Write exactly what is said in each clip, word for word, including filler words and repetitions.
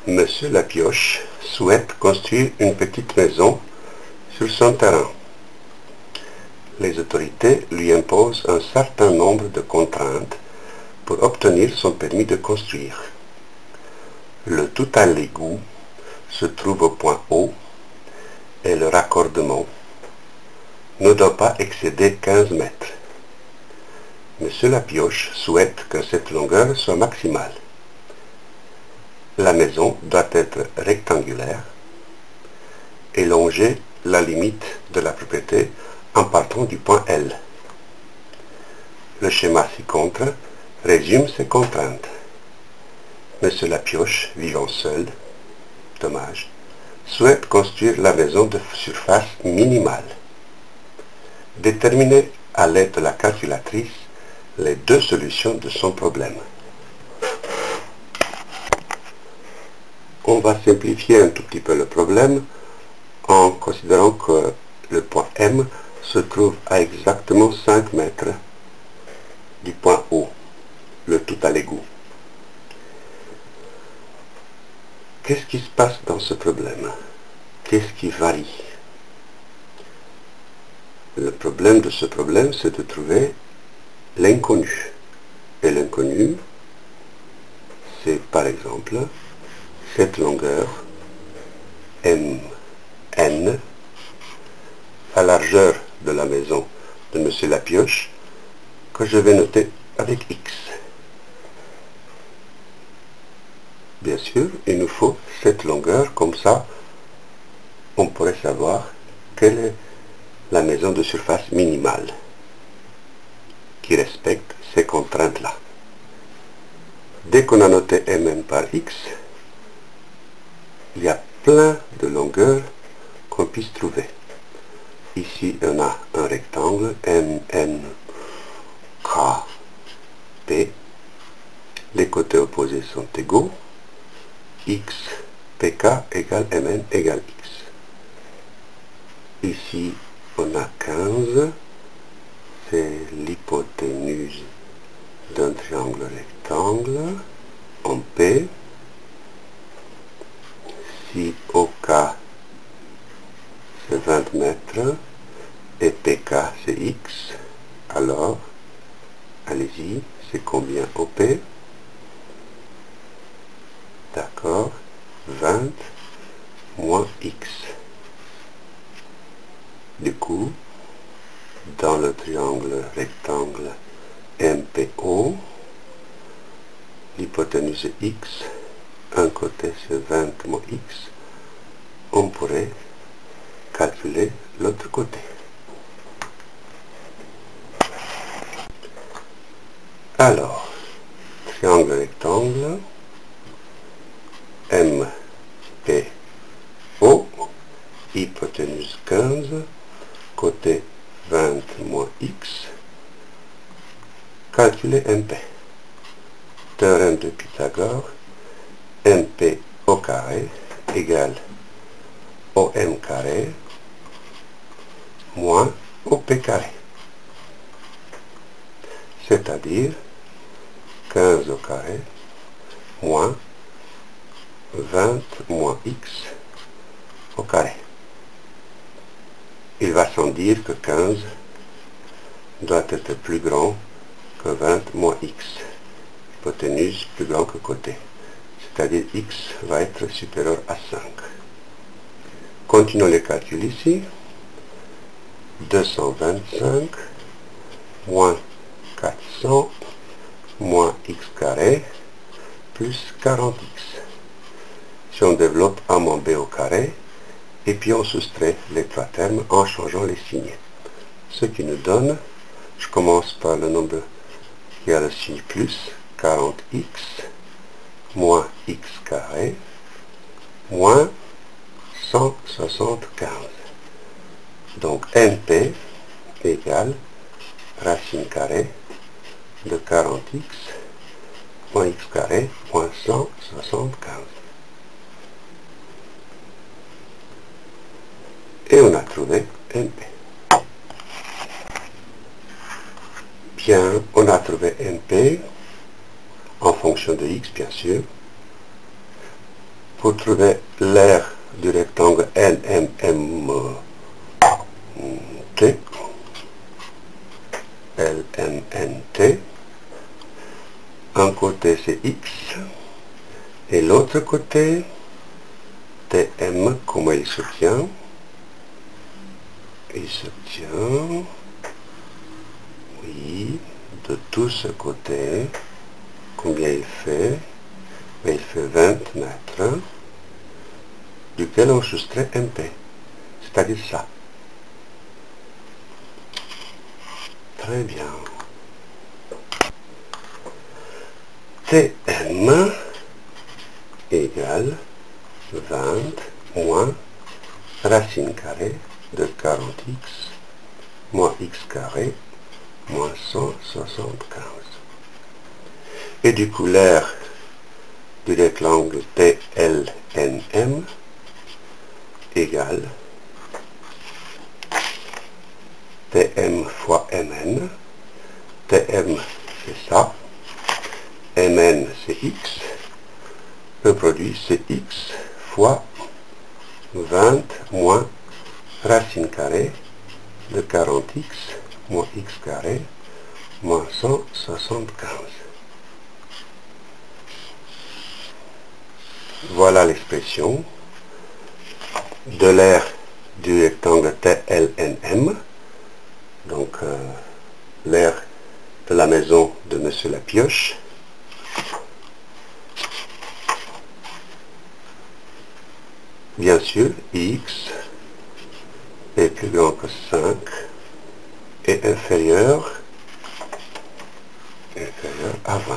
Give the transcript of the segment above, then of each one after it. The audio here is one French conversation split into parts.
Monsieur Lapioche souhaite construire une petite maison sur son terrain. Les autorités lui imposent un certain nombre de contraintes pour obtenir son permis de construire. Le tout à l'égout se trouve au point O et le raccordement ne doit pas excéder quinze mètres. Monsieur Lapioche souhaite que cette longueur soit maximale. La maison doit être rectangulaire et longer la limite de la propriété en partant du point L. Le schéma ci-contre résume ces contraintes. Monsieur Lapioche, vivant seul, dommage, souhaite construire la maison de surface minimale. Déterminer à l'aide de la calculatrice les deux solutions de son problème. On va simplifier un tout petit peu le problème en considérant que le point M se trouve à exactement cinq mètres du point O, le tout à l'égout. Qu'est-ce qui se passe dans ce problème? Qu'est-ce qui varie? Le problème de ce problème, c'est de trouver l'inconnu. Et l'inconnu, c'est par exemple cette longueur M N, la largeur de la maison de Monsieur Lapioche, que je vais noter avec X. Bien sûr, il nous faut cette longueur, comme ça, on pourrait savoir quelle est la maison de surface minimale qui respecte ces contraintes-là. Dès qu'on a noté M N par X, il y a plein de longueurs qu'on puisse trouver. Ici, on a un rectangle, M N K P. Les côtés opposés sont égaux. X, P K égale M N égale X. Ici, on a quinze. C'est l'hypoténuse d'un triangle rectangle en P. Si O K c'est vingt mètres et P K c'est X, alors, allez-y, c'est combien O P? D'accord, vingt moins X. Du coup, dans le triangle rectangle M P O, l'hypoténuse est X, un côté c'est vingt moins X, on pourrait calculer l'autre côté. Alors, triangle rectangle, M P O, hypoténuse quinze, côté vingt moins X, calculer M P. Théorème de Pythagore, M P au carré égale O M carré moins O P carré. C'est-à-dire quinze au carré moins vingt moins X au carré. Il va sans dire que quinze doit être plus grand que vingt moins X. Hypoténuse plus grand que côté. C'est-à-dire X va être supérieur à cinq. Continuons les calculs ici. deux cent vingt-cinq moins quatre cents moins X carré plus quarante X. Si on développe A moins B au carré, et puis on soustrait les trois termes en changeant les signes. Ce qui nous donne, je commence par le nombre qui a le signe plus, quarante X, moins X carré, moins cent soixante-quinze. Donc N P égale racine carrée de quarante X moins X carré moins cent soixante-quinze. Et on a trouvé N P. Bien, on a trouvé N P en fonction de X, bien sûr. Pour trouver l'aire du rectangle N M M T, L M N T, un côté c'est X, et l'autre côté, T M, comment il se tient? Il se tient, oui, de tout ce côté. Combien il fait? Il fait vingt mètres, duquel on soustrait M P, c'est-à-dire ça. Très bien. T M égale vingt moins racine carrée de quarante x moins x carré moins cent soixante-quinze. Et du coup, l'aire du rectangle T L N M égale T M fois M N. T M c'est ça, M N c'est X, le produit c'est X fois vingt moins racine carrée de quarante x moins x carré moins cent soixante-quinze. Voilà l'expression de l'aire du rectangle T L N M, donc euh, l'aire de la maison de Monsieur Lapioche. Bien sûr, x est plus grand que cinq et inférieur, inférieur à vingt.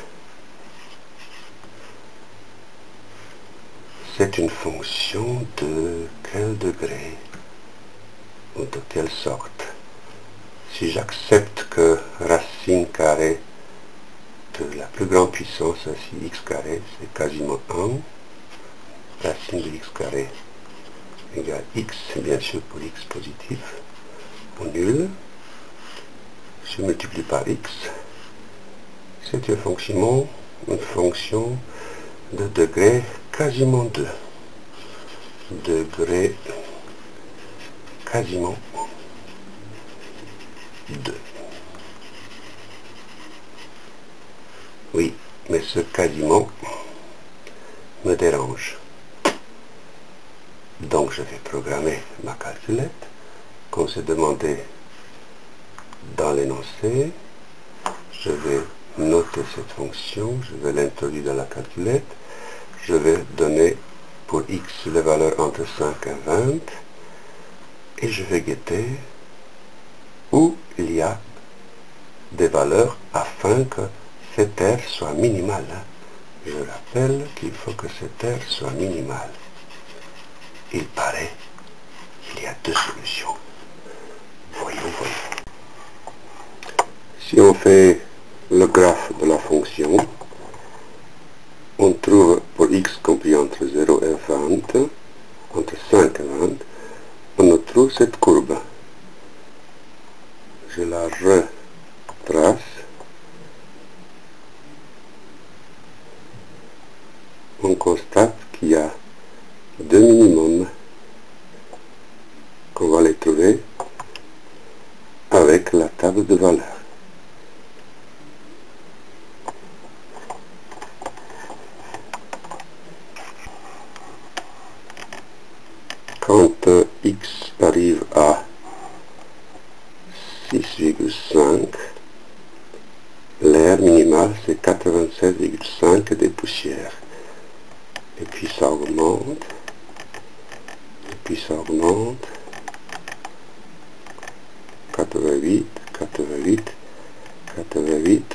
C'est une fonction de quel degré ou de quelle sorte? Si j'accepte que racine carrée de la plus grande puissance, ainsi x carré, c'est quasiment un, racine de x carré égale x, bien sûr pour x positif, ou nul, je multiplie par x, c'est une fonction, une fonction de degré quasiment deux. Degré quasiment deux. Oui, mais ce quasiment me dérange. Donc je vais programmer ma calculette, comme c'est demandé dans l'énoncé. Je vais noter cette fonction, je vais l'introduire dans la calculette. Je vais donner pour x les valeurs entre cinq et vingt, et je vais guetter où il y a des valeurs afin que cette aire soit minimale. Je rappelle qu'il faut que cette aire soit minimale. Il paraît qu'il y a deux solutions. Voyons, voyons. Si on fait le graphe de la fonction, on trouve pour x compris entre zéro et vingt, entre cinq et vingt, on trouve cette courbe. Je la retrace. On constate qu'il y a deux minimums qu'on va les trouver avec la table de valeurs. Quand euh, x arrive à six virgule cinq, l'aire minimale c'est quatre-vingt-sept virgule cinq des poussières. Et puis ça augmente, et puis ça augmente, quatre-vingt-huit, quatre-vingt-huit, quatre-vingt-huit,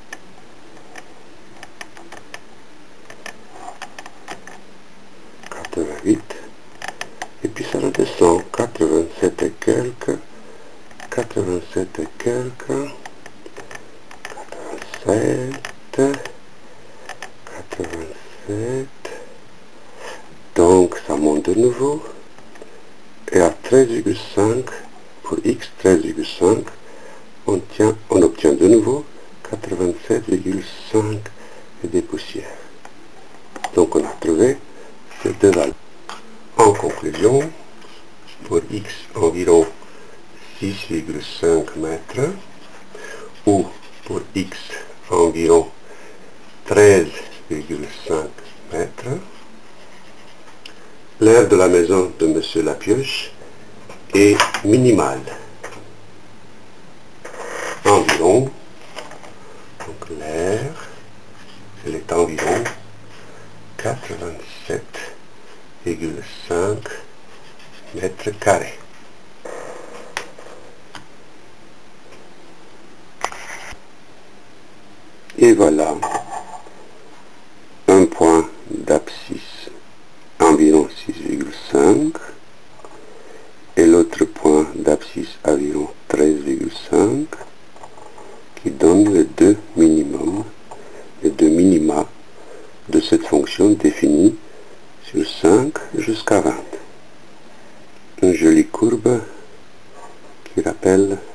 quatre-vingt-huit, et puis ça redescend, quatre-vingt-sept et quelques, quatre-vingt-sept et quelques, quatre-vingt-sept, quatre-vingt-sept, donc ça monte de nouveau, et à treize virgule cinq, pour x treize virgule cinq, on, tient, on obtient de nouveau quatre-vingt-sept virgule cinq des poussières. Donc on a trouvé ces deux valeurs. En conclusion, pour x environ six virgule cinq mètres, ou pour x environ treize virgule cinq mètres, l'aire de la maison de Monsieur Lapioche est minimale. Environ, donc l'aire, elle est environ quatre-vingt-sept virgule cinq mètres carrés. Et voilà un point d'abscisse environ six virgule cinq et l'autre point d'abscisse environ treize virgule cinq qui donne les deux minimums, les deux minima de cette fonction définie sur cinq jusqu'à vingt. Une jolie courbe qui rappelle